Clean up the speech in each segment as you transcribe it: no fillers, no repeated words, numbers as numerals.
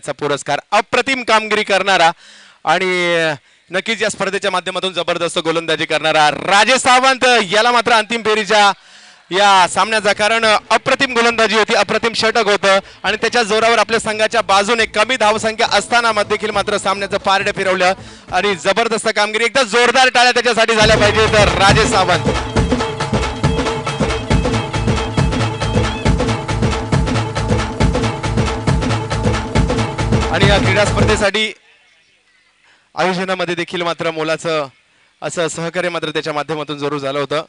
पुरस्कार अप्रतिम कामगिरी करणारा आणि नक्कीच या स्पर्धेच्या माध्यमातून जबरदस्त गोलंदाजी करणारा राजेश सावंत याला मात्र अंतिम फेरीच्या या सामन्याचा कारण अप्रतिम गोलंदाजी होती, अप्रतिम षटक होतं आणि त्याच्या जोरावर आपल्या संघाच्या बाजूने कमी धावसंख्या असताना देखील मात्र सामन्याचं पारडे फिरवलं आणि जबरदस्त कामगिरी. एकदा जोरदार टाळ्या त्याच्यासाठी झाल्या पाहिजे तर राजेश सावंत. आणि या क्रीडा स्पर्धेसाठी आयोजनामध्ये देखील मात्र मोलाचं असं सहकार्य मात्र त्याच्या माध्यमातून जरूर झालं होतं.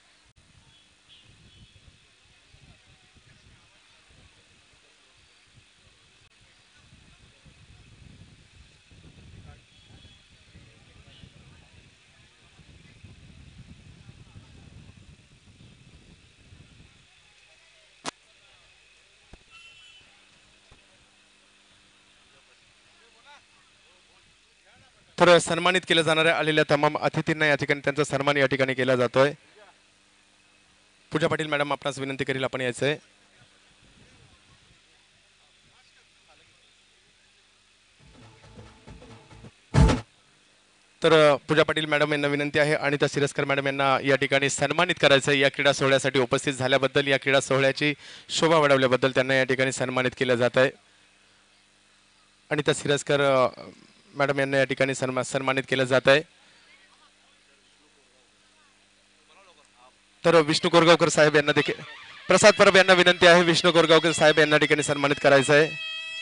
तर सन्मानित केलं जाणाऱ्या आलेल्या तमाम अतिथींना या ठिकाणी त्यांचा सन्मान या ठिकाणी केला जातोय. पूजा पाटील मॅडम आपणास विनंती करील आपण यायचंय. तर पूजा पाटील मॅडम यांना विनंती आहे आणि त्या सिरस्कर मॅडम यांना या ठिकाणी सन्मानित करायचं. या क्रीडा सोहळ्यासाठी उपस्थित झाल्याबद्दल, या क्रीडा सोहळ्याची शोभा वाढवल्याबद्दल त्यांना या ठिकाणी सन्मानित केलं जात आहे. आणि त्या सिरस्कर मॅडम यांना या ठिकाणी सन्मानित केलं जात आहे. तर विष्णू कोरगावकर साहेब यांना देखील, प्रसाद परब यांना विनंती आहे, विष्णू कोरगावकर साहेब यांना ठिकाणी सन्मानित करायचं आहे.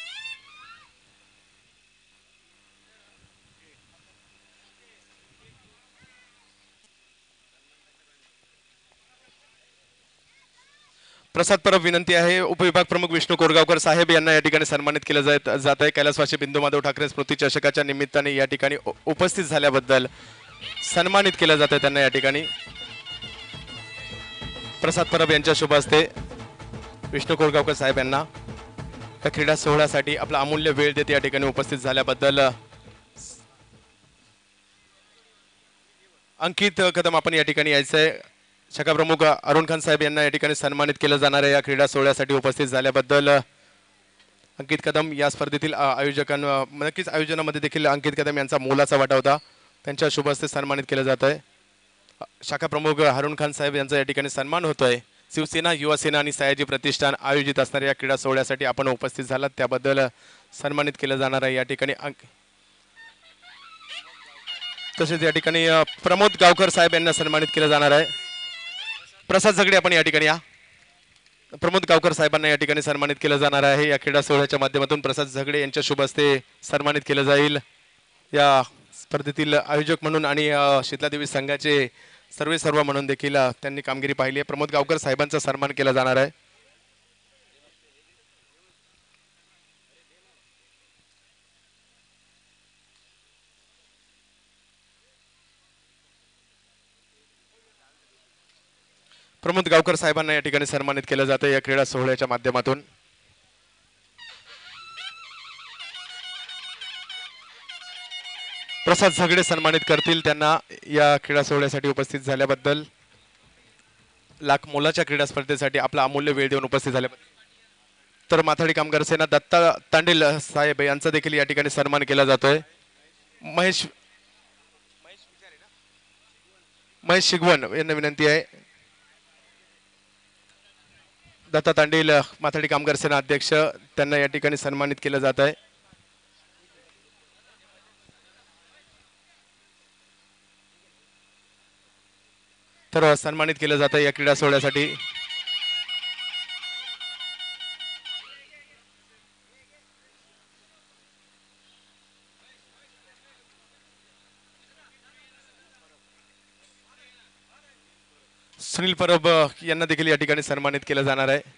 प्रसाद परब विनंती आहे. उपविभाग प्रमुख विष्णू कोरगावकर साहेब यांना या ठिकाणी सन्मानित केलं जात आहे. कैलासवासी बिंदू माधव ठाकरे स्मृती चषकाच्या निमित्ताने या ठिकाणी उपस्थित झाल्याबद्दल सन्मानित केलं जात आहे त्यांना या ठिकाणी. प्रसाद परब यांच्या शुभ हस्ते विष्णू कोरगावकर साहेब यांना या क्रीडा सोहळ्यासाठी आपला अमूल्य वेळ देत या ठिकाणी उपस्थित झाल्याबद्दल. अंकित कदम आपण या ठिकाणी यायचंय. शाखा प्रमुख अरुण खान साहेब यांना या ठिकाणी सन्मानित केलं जाणार आहे या क्रीडा सोहळ्यासाठी उपस्थित झाल्याबद्दल. अंकित कदम या स्पर्धेतील आयोजकांना, नक्कीच आयोजनामध्ये देखील अंकित कदम यांचा मोलाचा वाटा होता, त्यांच्या शुभ हस्ते सन्मानित केलं जात आहे. शाखा प्रमुख अरुण खान साहेब यांचा या ठिकाणी सन्मान होतोय. शिवसेना, युवासेना आणि सयाजी प्रतिष्ठान आयोजित असणाऱ्या या क्रीडा सोहळ्यासाठी आपण उपस्थित झालात त्याबद्दल सन्मानित केलं जाणार आहे या ठिकाणी. तसेच या ठिकाणी प्रमोद गावकर साहेब यांना सन्मानित केलं जाणार आहे. प्रसाद झगडे आपण या ठिकाणी या. प्रमोद गावकर साहेबांना या ठिकाणी सन्मानित केलं जाणार आहे या क्रीडा सोहळ्याच्या माध्यमातून. प्रसाद झगडे यांच्या शुभ हस्ते सन्मानित केलं जाईल. या स्पर्धेतील आयोजक म्हणून आणि शीतलादेवी संघाचे सर्व म्हणून देखील त्यांनी कामगिरी पाहिली आहे. प्रमोद गावकर साहेबांचा सन्मान केला जाणार आहे. प्रमोद गावकर साहेबांना या ठिकाणी सन्मानित केलं जातं या क्रीडा सोहळ्याच्या माध्यमातून. प्रसाद झगडे सन्मानित करतील त्यांना या क्रीडा सोहळ्यासाठी उपस्थित झाल्याबद्दल, लाख मोलाच्या क्रीडा स्पर्धेसाठी आपला अमूल्य वेळ देऊन उपस्थित झाल्याबद्दल. तर माथाडी कामगार सेना दत्ता तांडेल साहेब यांचा देखील या ठिकाणी सन्मान केला जातोय. महेश शिगवण यांना विनंती आहे. दत्ता तांडेल माथाडी कामगार सेना अध्यक्ष, त्यांना या ठिकाणी सन्मानित केलं जात आहे. तर सन्मानित केलं जात आहे या क्रीडा सोहळ्यासाठी. सुनील परब यांना देखील या ठिकाणी सन्मानित केलं जाणार आहे.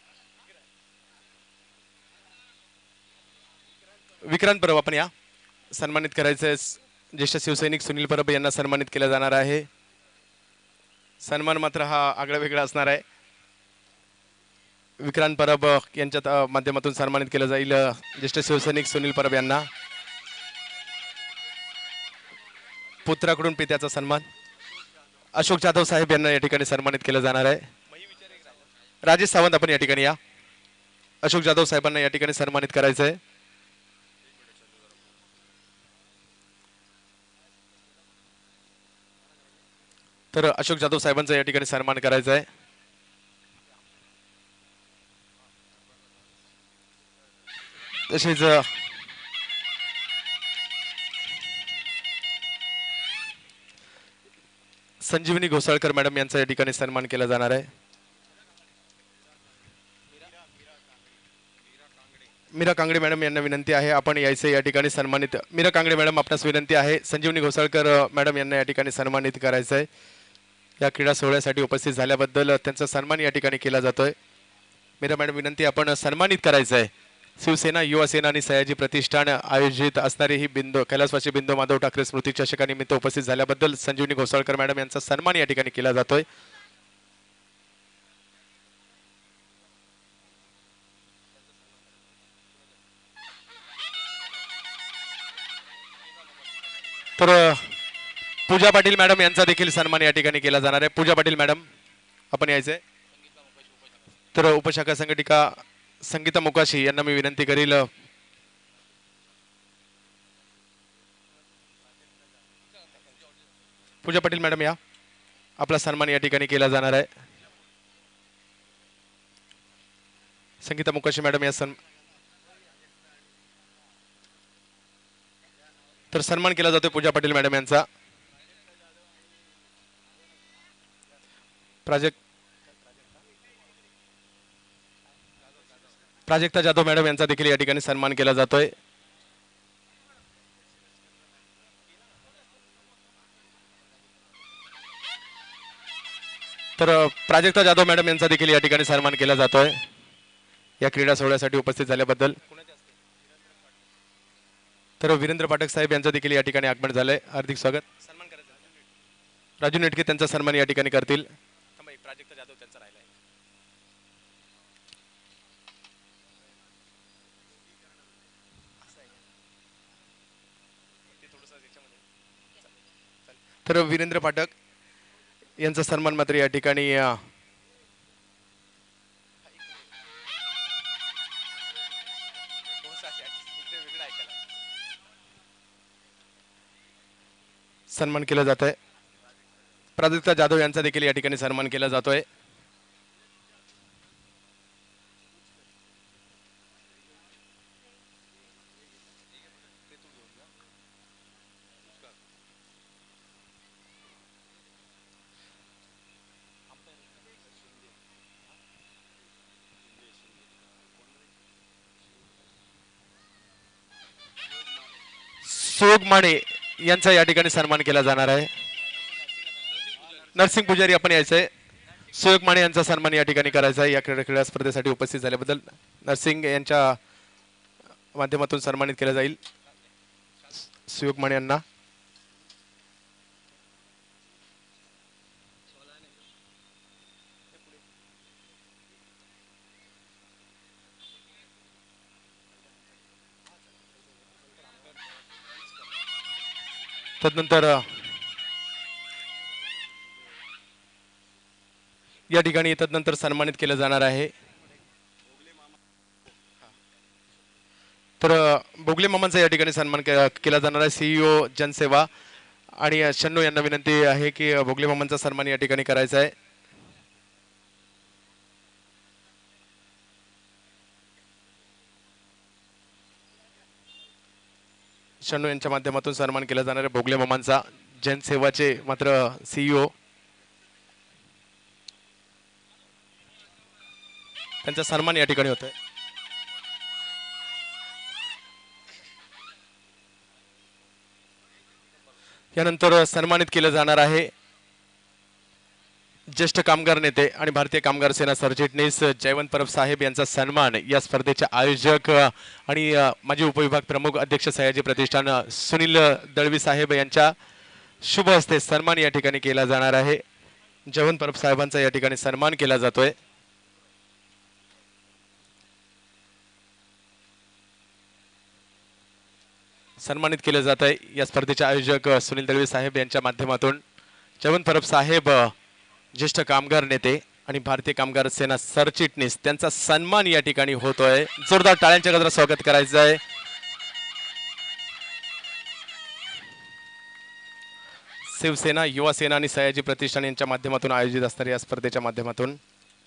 विक्रांत परब आपण या सन्मानित करायचंय. ज्येष्ठ शिवसैनिक सुनील परब यांना सन्मानित केलं जाणार आहे. सन्मान मात्र हा आगळा वेगळा असणार आहे. विक्रांत परब यांच्या माध्यमातून सन्मानित केलं जाईल ज्येष्ठ शिवसैनिक सुनील परब यांना. पुत्राकडून पित्याचा सन्मान अशोक जाधव साहेब यांना या ठिकाणी सन्मानित केलं जाणार आहे. राजेश सावंत आपण या ठिकाणी या. अशोक जाधव साहेबांना या ठिकाणी सन्मानित करायचं आहे. तर अशोक जाधव साहेबांचा या ठिकाणी सन्मान करायचा आहे। तसेच संजीवनी घोसाळकर मॅडम यांचा या ठिकाणी सन्मान केला जाणार आहे। मीरा कांगडे मॅडम यांना विनंती आहे आपण यायचे या ठिकाणी सन्मानित। मीरा कांगडे मॅडम आपणास विनंती आहे संजीवनी घोसाळकर मॅडम यांना या ठिकाणी सन्मानित करायचं आहे। या क्रीडा सोहळ्यासाठी उपस्थित झाल्याबद्दल त्यांचा सन्मान या ठिकाणी केला जातोय। मीरा मॅडम विनंती आपण सन्मानित करायचं आहे। शिवसेना युवा सेना आणि सयाजी प्रतिष्ठान आयोजित असणारी ही बिंदू कैलासवासी बिंदू माधव ठाकरे स्मृती चषकानिमित्त उपस्थित झाल्याबद्दल संजीवनी घोसाळकर मॅडम यांचा सन्मान या ठिकाणी केला जातोय। तर पूजा पाटील मॅडम यांचा देखील सन्मान या ठिकाणी केला जाणार आहे। पूजा पाटील मॅडम आपण यायचंय। तर उपशाखा संघटिका संगीता मुकाशी यांना मी विनंती करील पूजा पाटील मॅडम या आपला सन्मान या ठिकाणी केला जाणार आहे। संगीता मुकाशी मॅडम या तर सन्मान केला जातोय पूजा पाटील मॅडम यांचा। प्राजक्ता जाधव मॅडम यांचा देखील या ठिकाणी सन्मान केला जातोय। तर प्राजक्ता जाधव मॅडम यांचा देखील या ठिकाणी सन्मान केला जातोय या क्रीडा सोहळ्यासाठी उपस्थित झाल्याबद्दल। तर वीरेंद्र पाठक साहेब यांचं देखील या ठिकाणी आगमन झालंय, हार्दिक स्वागत। सन्मान करायचं राजू नेटके त्यांचा सन्मान या ठिकाणी करतील। प्राजक्ता जाधव त्यांचा राहिलाय। तर वीरेंद्र पाठक यांचा सन्मान मात्र या ठिकाणी सन्मान केला जात आहे। प्राजक्ता जाधव यांचा देखील या ठिकाणी सन्मान केला जातोय। सुयोग माने यांचा या ठिकाणी सन्मान केला जाणार आहे। नरसिंग पुजारी आपण यायचंय। सुयोग माने यांचा सन्मान या ठिकाणी करायचा आहे। या क्रीडा स्पर्धेसाठी उपस्थित झाल्याबद्दल नरसिंग यांच्या माध्यमातून सन्मानित केलं जाईल सुयोग माने यांना। तदनंतर या ठिकाणी तदनंतर सन्मानित केलं जाणार आहे। तर बोगले मामांचा या ठिकाणी सन्मान केला जाणार आहे। सीईओ जनसेवा आणि शन्नू यांना विनंती आहे की बोगले मामांचा सन्मान या ठिकाणी करायचा आहे। शन्नू यांच्या माध्यमातून सन्मान केला जाणार आहे बोगले मामांचा। जनसेवाचे मात्र सीईओ त्यांचा सन्मान या ठिकाणी होतोय। यानंतर सन्मानित केलं जाणार आहे ज्येष्ठ कामगार नेते आणि भारतीय कामगार सेना सरचिटणीस जयवंत परब साहेब यांचा सन्मान या स्पर्धेचे आयोजक आणि माजी उपविभाग प्रमुख अध्यक्ष सयाजी प्रतिष्ठान सुनील दळवी साहेब यांच्या शुभ हस्ते सन्मान या ठिकाणी केला जाणार आहे। जयवंत परब साहेबांचा या ठिकाणी सन्मान केला जातोय। सन्मानित केले जात आहे या स्पर्धेचे आयोजक सुनील दळवी साहेब यांच्या माध्यमातून जयवंत परब साहेब ज्येष्ठ कामगार नेते आणि भारतीय कामगार सेना सरचिटणीस त्यांचा सन्मान या ठिकाणी होतोय। जोरदार टाळ्यांच्या गजरात स्वागत करायचं आहे। शिवसेना, युवा सेना आणि सयाजी प्रतिष्ठान यांच्या माध्यमातून आयोजित असणाऱ्या या स्पर्धेच्या माध्यमातून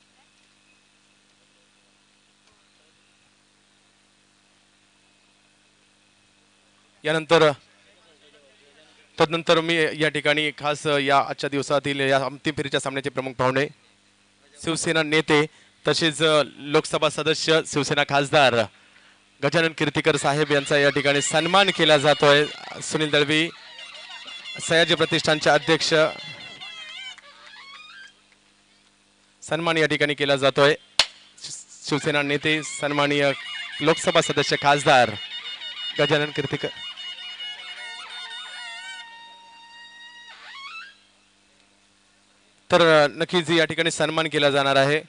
तदनंतर मी या ठिकाणी खास या आजच्या दिवसातील या अंतिम फेरीच्या सामन्याचे प्रमुख पाहुणे शिवसेना नेते तसेच लोकसभा सदस्य शिवसेना खासदार गजानन कीर्तिकर साहेब यांचा या ठिकाणी सन्मान केला जातोय। सुनील दळवी सयाजी प्रतिष्ठानचे अध्यक्ष सन्मान या ठिकाणी केला जातोय। शिवसेना नेते सन्माननीय लोकसभा सदस्य खासदार गजानन कीर्तिकर तर नक्कीच या ठिकाणी सन्मान केला जाणार आहे।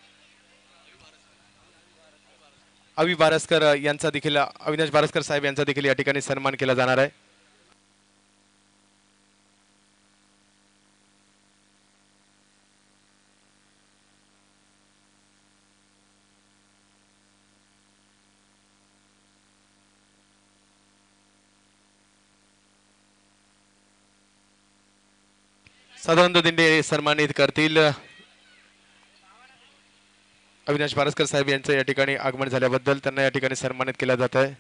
अविनाश बारसकर साहेब यांचा देखील या ठिकाणी सन्मान केला जाणार आहे। सदानंद दिंडे सन्मानित करतील। अविनाश बारसकर साहेब यांचं या ठिकाणी आगमन झाल्याबद्दल त्यांना या ठिकाणी सन्मानित केला जात आहे।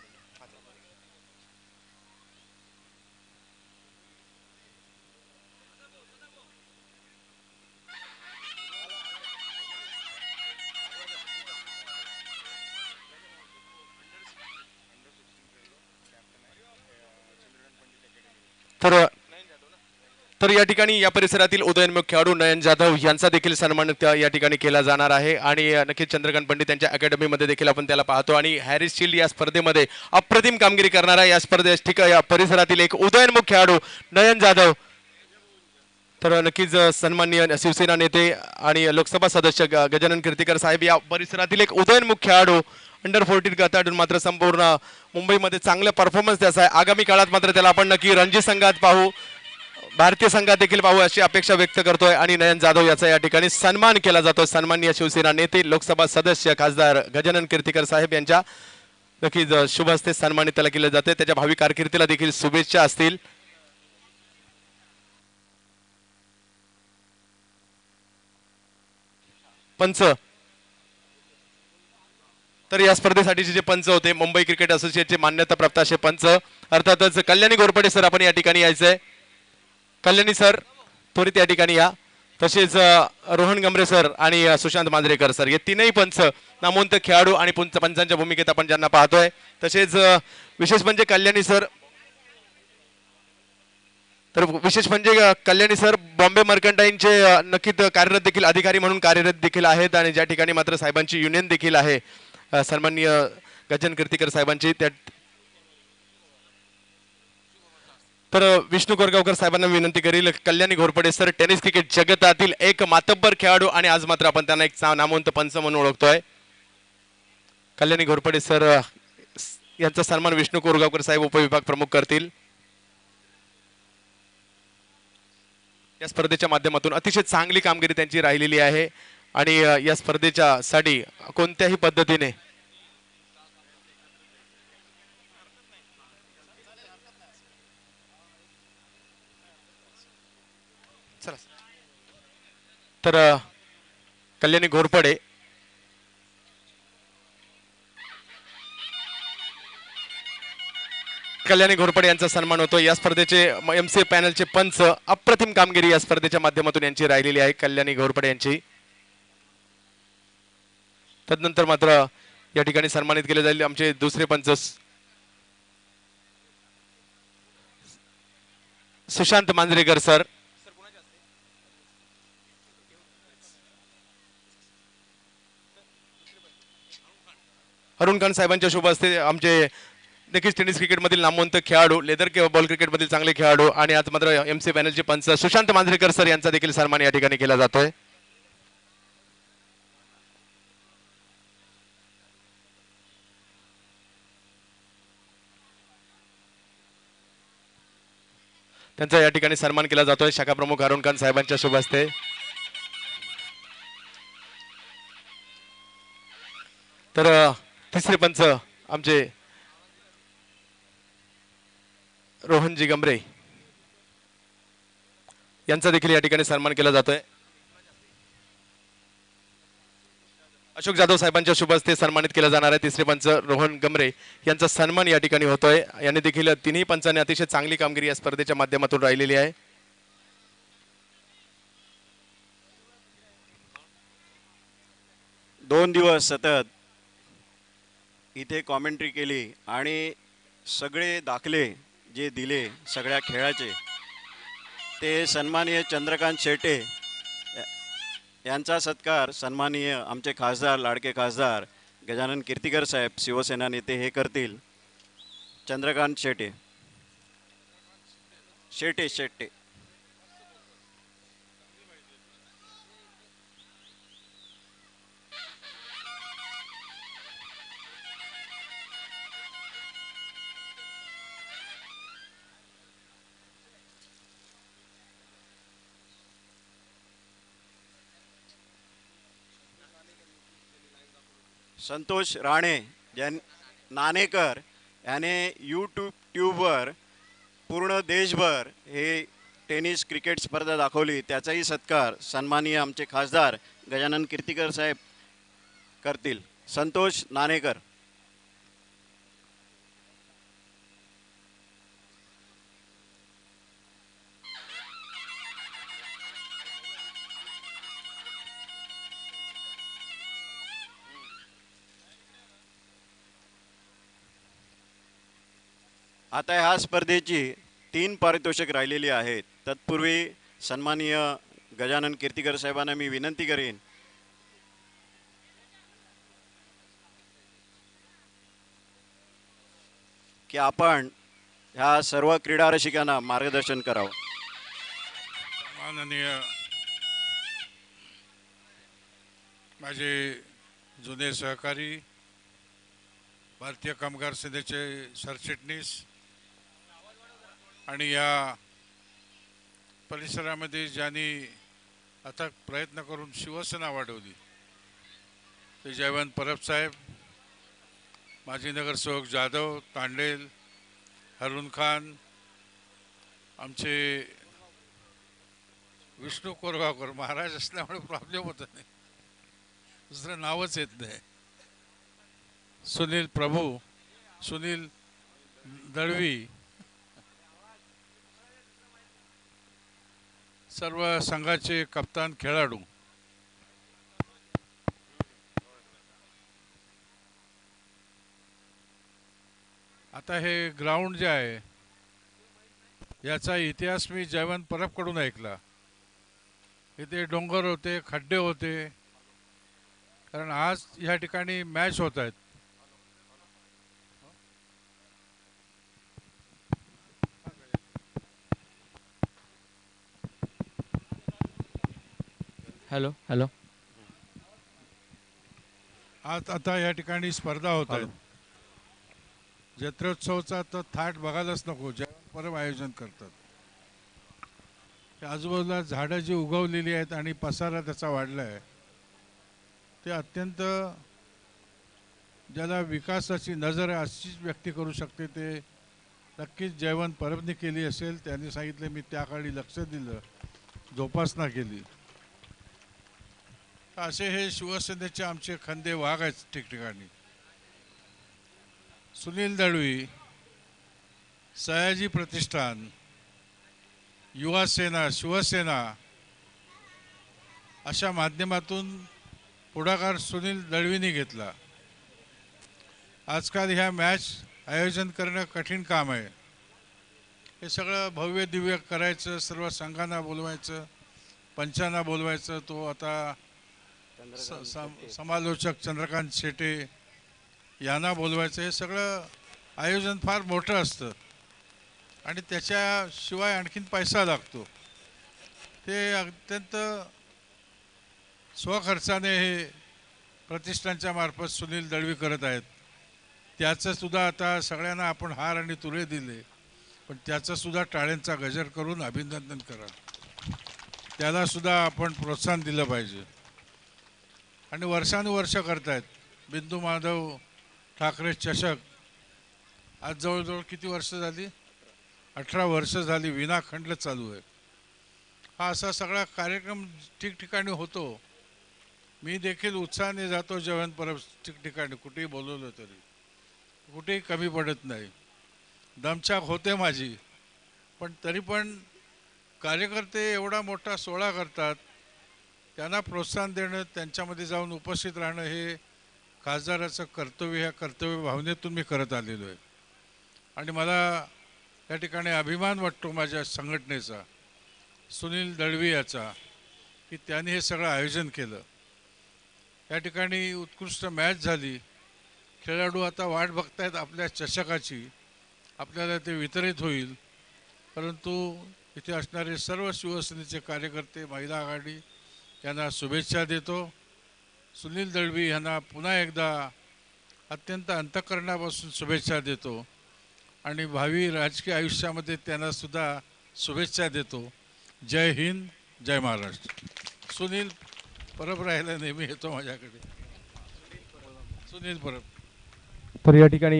तर या ठिकाणी या परिसरातील उदयोन्मुख खेळाडू नयन जाधव यांचा देखील सन्मान या ठिकाणी केला जाणार आहे आणि नक्कीच चंद्रकांत पंडित यांच्या अकॅडमीमध्ये देखील आपण त्याला पाहतो आणि हॅरिस शिल्ड या स्पर्धेमध्ये अप्रतिम कामगिरी करणारा या स्पर्धेत या परिसरातील एक उदयोन्मुख खेळाडू नयन जाधव तर नक्कीच सन्माननीय शिवसेना नेते आणि लोकसभा सदस्य गजानन कीर्तिकर साहेब या परिसरातील एक उदयोन्मुख खेळाडू अंडर 14 गटातून मात्र संपूर्ण मुंबईमध्ये चांगला परफॉर्मन्स त्याचा आहे। आगामी काळात मात्र त्याला आपण नक्की रणजी संघात पाहू, भारतीय संघात देखील पाहू अशी अपेक्षा व्यक्त करतोय आणि नयन जाधव याचा या ठिकाणी सन्मान केला जातो। सन्माननीय शिवसेना नेते लोकसभा सदस्य खासदार गजानन कीर्तिकर साहेब यांच्या नक्कीच शुभ हस्ते सन्मानित त्याला केले जाते। त्याच्या भावी कारकिर्दीला देखील शुभेच्छा असतील। पंच तर या स्पर्धेसाठीचे जे पंच होते मुंबई क्रिकेट असोसिएशनचे मान्यता प्राप्त असे पंच अर्थातच कल्याणी घोरपडे सर आपण या ठिकाणी यायचंय। कल्याणी सर त्वरित या ठिकाणी या, तसेच रोहन गमरे सर आणि सुशांत मांजरेकर सर हे तीनही पंच नामवंत खेळाडू आणि पंचांच्या भूमिकेत आपण ज्यांना पाहतोय। तसेच विशेष म्हणजे कल्याणी सर बॉम्बे मर्कंटाईनचे नक्कीच कार्यरत देखील अधिकारी म्हणून कार्यरत देखील आहेत आणि ज्या ठिकाणी मात्र साहेबांची युनियन देखील आहे सन्माननीय गजानन कीर्तिकर साहेबांची। तर विष्णू कोरगावकर साहेबांना विनंती करील, Kalyani Ghorpade sir tennis cricket जगतातील एक मातब्बर खेळाडू आणि आज मात्र आपण त्यांना एक नामवंत पंच म्हणून ओळखतोय। कल्याणी घोरपडे सर यांचा सन्मान विष्णू कोरगावकर साहेब उपविभाग प्रमुख करतील। या स्पर्धेच्या माध्यमातून अतिशय चांगली कामगिरी त्यांची राहिलेली आहे आणि या स्पर्धेच्या साठी कोणत्याही पद्धतीने तर कल्याणी घोरपडे यांचा सन्मान होतो। या स्पर्धेचे एमसीए पॅनलचे पंच अप्रतिम कामगिरी या स्पर्धेच्या माध्यमातून यांची राहिलेली आहे कल्याणी घोरपडे यांची। तदनंतर मात्र या ठिकाणी सन्मानित केले जाईल आमचे दुसरे पंच सुशांत मांजरेकर सर। अरुण खान साहेबांच्या शुभ हस्ते आमचे नक्कीच टेनिस क्रिकेटमधील नामवंत खेळाडू, लेदर बॉल क्रिकेटमधील चांगले खेळाडू आणि आज मात्र एमसी पॅनलचे पंच सुशांत मांजरेकर सर यांचा देखील सन्मान या ठिकाणी केला जातोय। त्यांचा या ठिकाणी सन्मान केला जातोय शाखा प्रमुख अरुण खान साहेबांच्या शुभ हस्ते। तर तिसरे पंच आमचे रोहनजी गमरे यांचा देखील या ठिकाणी सन्मान केला जातोय। अशोक जाधव साहेबांच्या शुभ हस्ते सन्मानित केला जाणार आहे। तिसरे पंच रोहन गमरे यांचा सन्मान या ठिकाणी होतोय। यांनी देखील तिन्ही पंचांनी अतिशय चांगली कामगिरी या स्पर्धेच्या माध्यमातून राहिलेली आहे। 2 दिवस सतत इथे कॉमेंट्री केली आणि सगळे दाखले जे दिले सगळ्या खेळाचे ते सन्माननीय चंद्रकांत शेटे यांचा सत्कार सन्माननीय आमचे खासदार लाडके खासदार गजानन कीर्तिकर साहेब शिवसेना नेते हे करतील। चंद्रकांत शेटे शेटे शेटे संतोष राणे नाणेकर याने यूट्यूबवर पूर्ण देशभर हे टेनिस क्रिकेट स्पर्धा दाखवली, त्याचाही सत्कार सन्माननीय आमचे खासदार गजानन कीर्तिकर साहेब करतील। संतोष नाणेकर। आता ह्या स्पर्धेची 3 पारितोषिक राहिलेली आहेत। तत्पूर्वी सन्माननीय गजानन कीर्तिकर साहेबांना मी विनंती करेन की आपण ह्या सर्व क्रीडा रसिकांना मार्गदर्शन करावं। माननीय माझे जुने सहकारी भारतीय कामगार सेनेचे सरचिटणीस आणि या परिसरामध्ये ज्यांनी अथक प्रयत्न करून शिवसेना वाढवली ते जयवंत परब साहेब, माजी नगरसेवक जाधव तांडेल, हरून खान, आमचे विष्णू कोरगावकर महाराज असल्यामुळे प्रॉब्लेम होता नाही, दुसरं नावच येत नाही, सुनील प्रभू, सुनील दळवी, सर्व संघाचे कप्तान खेळाडू, आता हे ग्राउंड जे आहे याचा इतिहास मी जयवंत परबकडून ऐकला। इथे डोंगर होते, खड्डे होते, कारण आज या ठिकाणी मॅच होत आहेत। हॅलो हॅलो आज आता या ठिकाणी स्पर्धा होत आहेत। जत्रोत्सवचा तर थाट बघायलाच नको, जयवंत परब आयोजन करतात। आजूबाजूला झाडं जी उगवलेली आहेत आणि पसारा त्याचा वाढला आहे ते अत्यंत, ज्याला विकासाची नजर अशीच व्यक्ती करू शकते ते नक्कीच जयवंत परबने केली असेल। त्यांनी सांगितले मी त्या काळी लक्ष दिलं, जोपासना केली। असे हे शिवसेनेचे आमचे खंदे वाघ आहेत ठिकठिकाणी। सुनील दळवी, सयाजी प्रतिष्ठान, युवा सेना, शिवसेना अशा माध्यमातून पुढाकार सुनील दळवींनी घेतला। आजकाल ह्या मॅच आयोजन करणं कठीण काम आहे। हे सगळं भव्य दिव्य करायचं, सर्व संघांना बोलवायचं, पंचांना बोलवायचं, तो आता समालोचक चंद्रकांत शेटे यांना बोलवायचं, हे सगळं आयोजन फार मोठं असतं आणि त्याच्याशिवाय आणखीन पैसा लागतो। ते अत्यंत स्वखर्चाने हे प्रतिष्ठानच्या मार्फत सुनील दळवी करत आहेत। त्याचं सुद्धा आता सगळ्यांना आपण हार आणि तुरे दिले, पण त्याचं सुद्धा टाळ्यांचा गजर करून अभिनंदन करा, त्याला सुद्धा आपण प्रोत्साहन दिलं पाहिजे। आणि वर्षानुवर्ष करतायत। बिंदू माधव ठाकरे चषक आज जवळजवळ किती वर्ष झाली, 18 वर्ष झाली विनाखंड चालू आहे। हा असा सगळा कार्यक्रम ठिकठिकाणी होतो. मी देखील उत्साहाने जातो जेवण परब ठिकठिकाणी, कुठेही बोलवलं तरी कुठेही कमी पडत नाही. दमछाक होते माझी, पण तरी पण कार्यकर्ते एवढा मोठा सोहळा करतात, त्यांना प्रोत्साहन देणं, त्यांच्यामध्ये जाऊन उपस्थित राहणं हे खासदाराचं कर्तव्य, ह्या कर्तव्य भावनेतून मी करत आलेलो आहे. आणि मला या ठिकाणी अभिमान वाटतो माझ्या संघटनेचा, सुनील दळवी याचा, की त्यांनी हे सगळं आयोजन केलं. या ठिकाणी उत्कृष्ट मॅच झाली. खेळाडू आता वाट बघतायत आपल्या चषकाची, आपल्याला ते वितरित होईल. परंतु इथे असणारे सर्व शिवसेनेचे कार्यकर्ते, महिला आघाडी यांना शुभेच्छा देतो. सुनील दळवी यांना पुन्हा एकदा अत्यंत अंतःकरणापासून शुभेच्छा देतो आणि भावी राजकीय आयुष्यामध्ये त्यांना सुद्धा शुभेच्छा देतो. जय हिंद, जय महाराष्ट्र. सुनील परब राहायला नेहमी येतो माझ्याकडे. सुनील परब. तर या ठिकाणी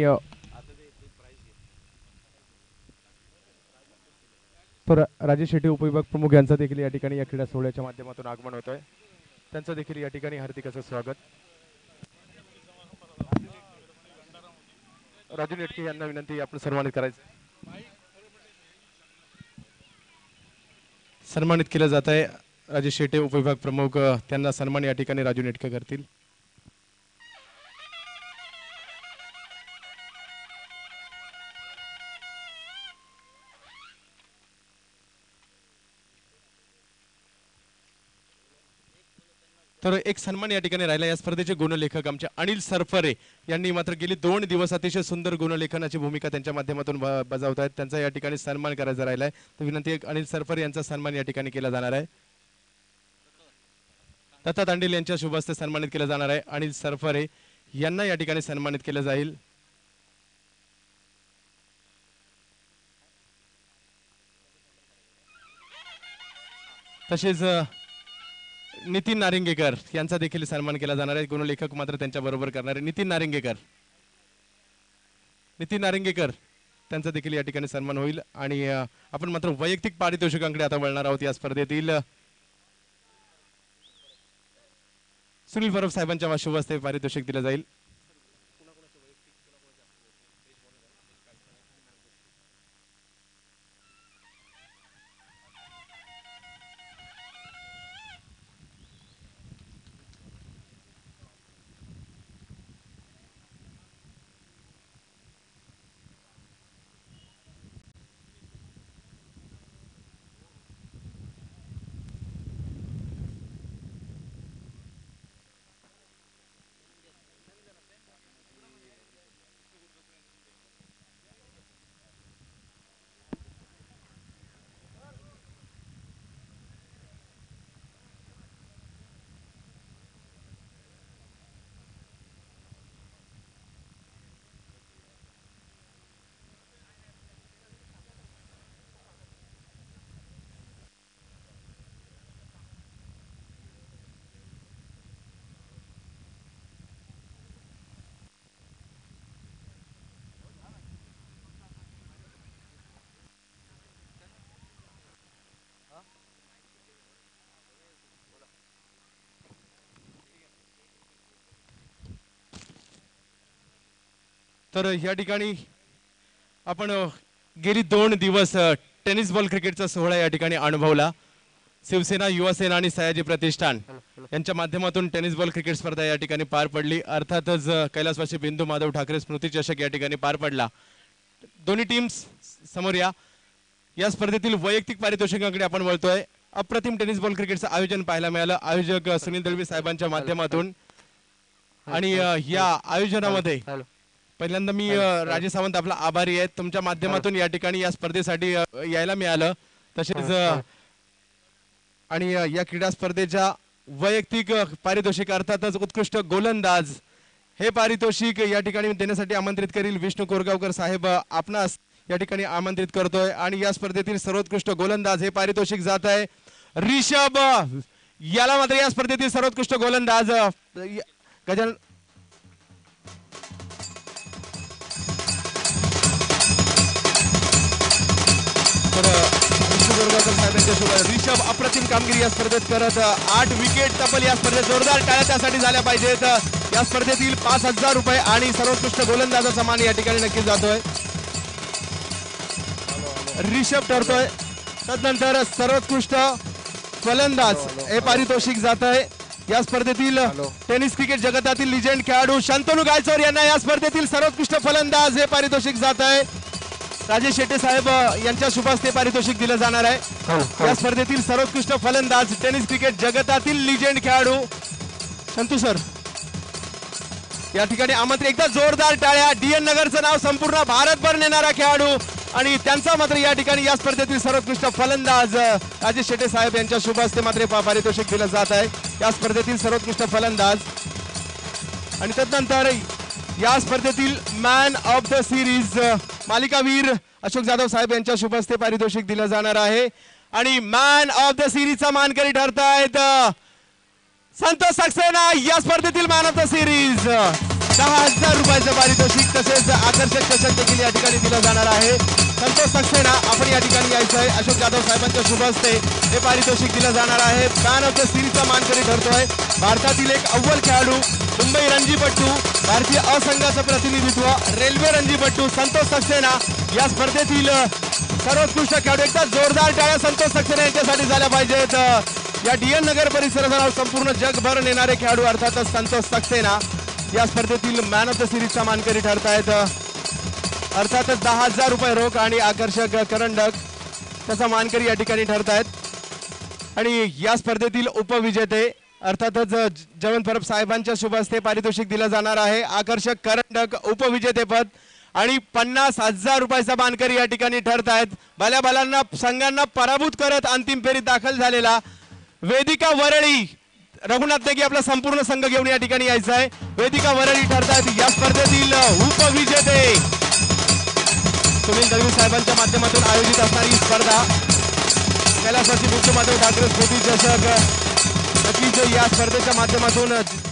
तर राजेश शेट्टी उपविभाग प्रमुख यांचा देखील या ठिकाणी या क्रीडा सोहळ्याच्या माध्यमातून आगमन होत आहे. त्यांचं देखील या ठिकाणी हार्दिक असं स्वागत. राजू नेटके यांना विनंती आपण सन्मानित करायचं. सन्मानित केलं जात आहे. राजेश शेट्टी उपविभाग प्रमुख, त्यांना सन्मान या ठिकाणी राजू नेटके करतील. तर एक सन्मान या ठिकाणी राहिला. या स्पर्धेचे गुणलेखक आमचे अनिल सरफरे यांनी मात्र गेली 2 दिवस अतिशय सुंदर गुणलेखनाची भूमिका त्यांच्या माध्यमातून बजावत आहेत. त्यांचा या ठिकाणी सन्मान करायचा राहिलाय. तर विनंती आहे, अनिल सरफरे यांचा सन्मान या ठिकाणी केला जाणार आहे. दत्ता दांडेल यांच्या शुभ हस्ते सन्मानित केलं जाणार आहे. अनिल सरफरे यांना या ठिकाणी सन्मानित केलं जाईल. तसेच नितीन नारिंगेकर यांचा देखील सन्मान केला जाणार आहे. गुणलेखक मात्र त्यांच्या बरोबर करणारे नितीन नारिंगेकर त्यांचा देखील या ठिकाणी सन्मान होईल. आणि आपण मात्र वैयक्तिक पारितोषिकांकडे आता वळणार आहोत. या स्पर्धेतील सुनील परब साहेबांच्या शुभ हस्ते पारितोषिक दिलं जाईल. तर या ठिकाणी आपण गेली 2 दिवस टेनिस बॉल क्रिकेटचा सोहळा या ठिकाणी अनुभवला. शिवसेना, युवासेना आणि सयाजी प्रतिष्ठान यांच्या माध्यमातून टेनिस बॉल क्रिकेट स्पर्धा या ठिकाणी पार पडली. अर्थातच कैलासवासी बिंदू माधव ठाकरे स्मृती चषक या ठिकाणी पार पडला. दोन्ही टीम्स समोर या स्पर्धेतील वैयक्तिक पारितोषिकांकडे आपण वळतोय. अप्रतिम टेनिस बॉल क्रिकेटचं आयोजन पाहायला मिळालं आयोजक सुनील दळवी साहेबांच्या माध्यमातून. आणि या आयोजनामध्ये पहिल्यांदा मी राजे सावंत आपला आभारी आहे. तुमच्या माध्यमातून या ठिकाणी या स्पर्धेसाठी यायला मिळालं. तसेच आणि या क्रीडा स्पर्धेच्या वैयक्तिक पारितोषिक अर्थातच उत्कृष्ट गोलंदाज हे पारितोषिक या ठिकाणी देण्यासाठी आमंत्रित करील विष्णू कोरगावकर साहेब आपणास या ठिकाणी आमंत्रित करतोय. आणि या स्पर्धेतील सर्वोत्कृष्ट गोलंदाज हे पारितोषिक जात आहे रिषभ याला. मात्र या स्पर्धेतील सर्वोत्कृष्ट गोलंदाज गजानन तर विष्णू कोरगावकर आंबेडकर साहेब यांच्या शुभ रिषभ अप्रतिम कामगिरी या स्पर्धेत करत 8 विकेट तब्बल या स्पर्धेत जोरदार टाळ्या त्यासाठी झाल्या पाहिजेत. या स्पर्धेतील 5,000 रुपये आणि सर्वोत्कृष्ट गोलंदाजाचा मान या ठिकाणी नक्कीच जातोय. रिषभ ठरतोय. तदनंतर सर्वोत्कृष्ट फलंदाज हे पारितोषिक जात आहे. या स्पर्धेतील टेनिस क्रिकेट जगतातील लिजेंड खेळाडू शंतनू गायचोर यांना या स्पर्धेतील सर्वोत्कृष्ट फलंदाज हे पारितोषिक जात आहे. राजेश शेट्टे साहेब यांच्या शुभ हस्ते पारितोषिक दिलं जाणार आहे. या स्पर्धेतील सर्वोत्कृष्ट फलंदाज टेनिस क्रिकेट जगतातील लिजेंड खेळाडू शंतू सर या ठिकाणी आमंत्रित. एकदा जोरदार टाळ्या. डीएन नगरचं नाव संपूर्ण भारतभर नेणारा खेळाडू आणि त्यांचा मात्र या ठिकाणी या स्पर्धेतील सर्वोत्कृष्ट फलंदाज राजेश शेट्टे साहेब यांच्या शुभ हस्ते मात्र पारितोषिक दिलं जात आहे. या स्पर्धेतील सर्वोत्कृष्ट फलंदाज आणि तदनंतर या स्पर्धेतील मॅन ऑफ द सिरीज मालिकावीर अशोक जाधव साहेब यांच्या शुभ हस्ते पारितोषिक दिलं जाणार आहे. आणि मॅन ऑफ द सिरीजचा मानकरी ठरतायत संतोष सक्सेना. या स्पर्धेतील मॅन ऑफ द सिरीज 10,000 रुपयाचं पारितोषिक तसेच आकर्षक चषक देखील या ठिकाणी दिलं जाणार आहे. संतोष सक्सेना आपण या ठिकाणी यायचं आहे. अशोक जाधव साहेबांच्या शुभ हस्ते हे पारितोषिक दिलं जाणार आहे. मॅन ऑफ द सिरीजचा मानकरी ठरतोय भारतातील एक अव्वल खेळाडू, मुंबई रणजीपट्टू, भारतीय असंघाचं प्रतिनिधित्व, रेल्वे रणजीपट्टू संतोष सक्सेना या स्पर्धेतील सर्वोत्कृष्ट खेळाडू. एकदा जोरदार टाळ्या संतोष सक्सेना यांच्यासाठी झाल्या पाहिजेत. या डीएन नगर परिसराचं नाव संपूर्ण जगभर नेणारे खेळाडू अर्थातच संतोष सक्सेना या स्पर्धेतील मॅन ऑफ द सिरीजचा मानकरी ठरतायत. अर्थातच 10,000 रुपये रोख आणि आकर्षक करंडक त्याचा मानकरी या ठिकाणी ठरतायत. आणि या स्पर्धेतील उपविजेते अर्थातच जयवंत परब साहेबांच्या शुभ हस्ते पारितोषिक दिलं जाणार आहे. आकर्षक करंडक, उपविजेतेपद आणि 50,000 रुपयाचा मानकरी या ठिकाणी ठरतायत. बाल्याबालांना संघांना पराभूत करत अंतिम फेरीत दाखल झालेला वेदिका वरळी रघुनाथ नेगी आपला संपूर्ण संघ घेऊन या ठिकाणी यायचं आहे. वेदिका वरळी ठरतायत या स्पर्धेतील उपविजेते. सुनील दळवी साहेबांच्या माध्यमातून आयोजित असणारी ही स्पर्धा कैलासवासी विष्णुमाधव ठाकरे स्मृती चषक. नक्कीच या स्पर्धेच्या माध्यमातून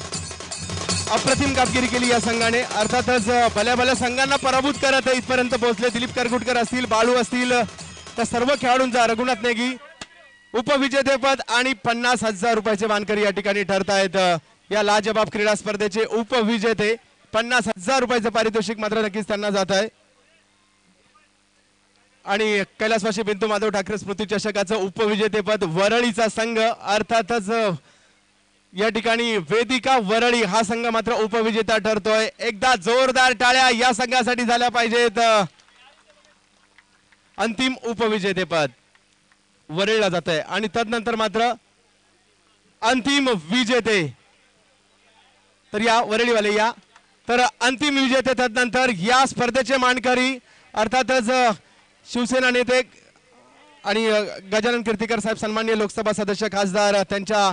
अप्रतिम कामगिरी केली या संघाने. अर्थातच भल्या भल्या संघांना पराभूत करत इथपर्यंत पोहोचले. दिलीप करगुटकर असतील, बाळू असतील, त्या सर्व खेळाडूंचा रघुनाथ नेगी उपविजेतेपद आणि 50,000 रुपयाचे मानकरी या ठिकाणी ठरतायत. या लाजबाब क्रीडा स्पर्धेचे उपविजेते 50,000 रुपयाचं पारितोषिक मात्र नक्कीच त्यांना जात आहे. आणि कैलासवासी बिंदू माधव ठाकरे स्मृती चषकाचं उपविजेतेपद वरळीचा संघ अर्थातच या ठिकाणी वेदिका वरळी हा संघ मात्र उपविजेता ठरतोय. एकदा जोरदार टाळ्या या संघासाठी झाल्या पाहिजेत. अंतिम उपविजेतेपद वरळीला जात आहे. आणि तदनंतर मात्र अंतिम विजेते तर या वरळीवाले या तर अंतिम विजेते तदनंतर या स्पर्धेचे मानकरी अर्थातच शिवसेना नेते आणि गजानन कीर्तिकर साहेब सन्माननीय लोकसभा सदस्य खासदार त्यांच्या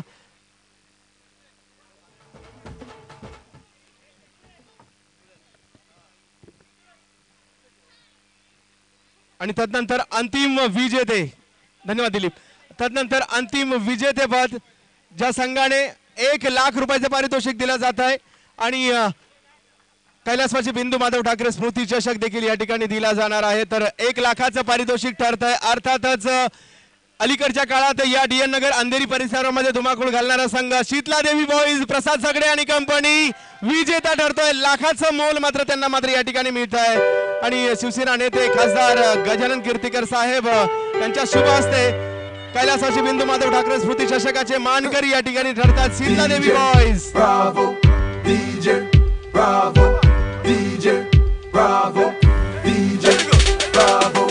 आणि तदनंतर अंतिम विजेते धन्यवाद दिलीप. तदनंतर अंतिम विजेतेपद ज्या संघाने 1,00,000 रुपयाचे पारितोषिक दिलं जात आहे आणि कैलासवासी बिंदू माधव ठाकरे स्मृती चषक देखील या ठिकाणी दिला जाणार आहे. तर 1,00,000चं पारितोषिक ठरत आहे. अर्थातच अलीकडच्या काळात या डीएन नगर अंधेरी परिसरामध्ये धुमाकूळ घालणारा संघ शीतला देवी बॉईज प्रसाद सगडे आणि कंपनी विजेता ठरतोय. लाखाचं मोल मात्र त्यांना मात्र या ठिकाणी मिळत आहे. आणि शिवसेना नेते खासदार गजानन कीर्तिकर साहेब त्यांच्या शुभ हस्ते कैलासवासी बिंदू माधव ठाकरे स्मृती चषकाचे मानकरी या ठिकाणी ठरतात. Shitala Devi boys Bravo, DJ, Bravo, DJ, Bravo, DJ, Bravo.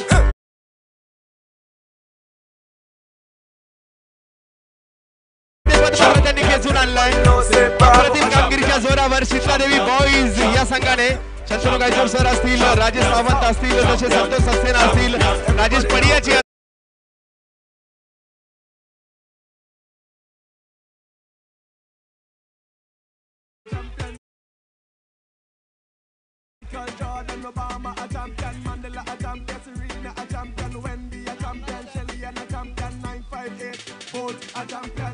त्यांनी खेचून आणलाय. अप्रतिम कामगिरीच्या जोरावर शीतला देवी बॉईज या संघाने शंतनू गायचोर सर असतील, राजेश सावंत असतील, तसेच संतोष सक्सेना असतील, Rajesh पडियाची Jordan, Obama, a champion, Mandela, a champion, Serena, a champion, Wendy, a champion, Shelly, and a champion, 958, Bolt, a champion.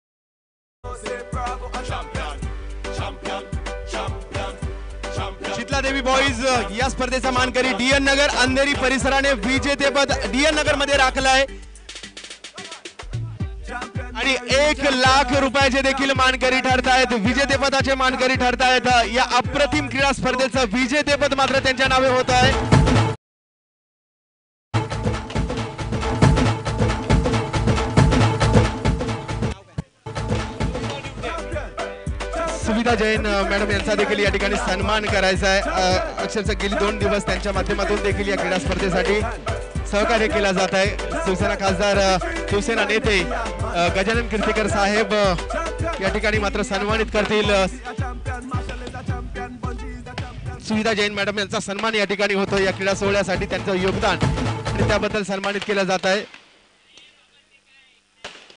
Shitala Devi boys या स्पर्धेचा मानकरी डीएन नगर अंधेरी परिसराने विजेतेपद डीएन नगर मध्ये राखलंय आणि 1 लाख रुपयाचे देखील मानकरी ठरतायत. विजेतेपदाचे मानकरी ठरतायत. या अप्रतिम क्रीडा स्पर्धेचं विजेतेपद मात्र त्यांच्या नावे होत आहे. सुविधा जैन मॅडम यांचा देखील या ठिकाणी सन्मान करायचा आहे. अक्षरशः गेली 2 दिवस त्यांच्या माध्यमातून देखील या क्रीडा स्पर्धेसाठी सहकार्य केला जात आहे. शिवसेना खासदार शिवसेना नेते गजानन कीर्तीकर साहेब या ठिकाणी मात्र सन्मानित करतील. सुविधा जैन मॅडम यांचा सन्मान या ठिकाणी होतो. या क्रीडा सोहळ्यासाठी त्यांचं योगदान आणि त्याबद्दल सन्मानित केलं जात आहे.